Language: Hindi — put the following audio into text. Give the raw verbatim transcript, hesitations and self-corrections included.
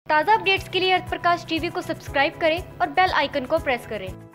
ताज़ा अपडेट्स के लिए अर्थ प्रकाश टीवी को सब्सक्राइब करें और बेल आइकन को प्रेस करें।